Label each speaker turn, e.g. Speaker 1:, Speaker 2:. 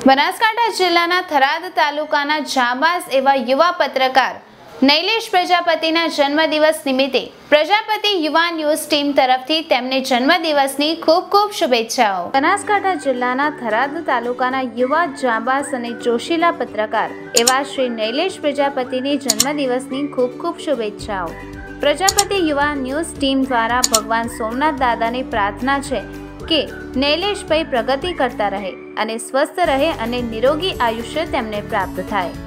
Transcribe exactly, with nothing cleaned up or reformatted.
Speaker 1: બનાસકાંઠા જિલ્લાના થરાદ તાલુકાના જાંબાઝ એવા યુવા પત્રકાર નૈલેશ પ્રજાપતિના જન્મદિવસ નિમિત્તે પ્રજાપતિ યુવા ન્યૂઝ ટીમ તરફથી તેમને જન્મદિવસની ખૂબ ખૂબ શુભેચ્છાઓ। બનાસકાંઠા જિલ્લાના થરાદ તાલુકાના યુવા જાંબાઝ અને જોશીલા પત્રકાર એવા શ્રી નૈલેશ પ્રજાપતિની જન્મદિવસની ખૂબ ખૂબ શુભેચ્છાઓ। પ્રજાપતિ યુવા ન્યૂઝ ટીમ દ્વારા ભગવાન સોમનાથ દાદાની પ્રાર્થના છે કે નૈલેશભાઈ પ્રગતિ કરતા રહે અને સ્વસ્થ રહે અને નિરોગી આયુષ્ય તેમને પ્રાપ્ત થાય।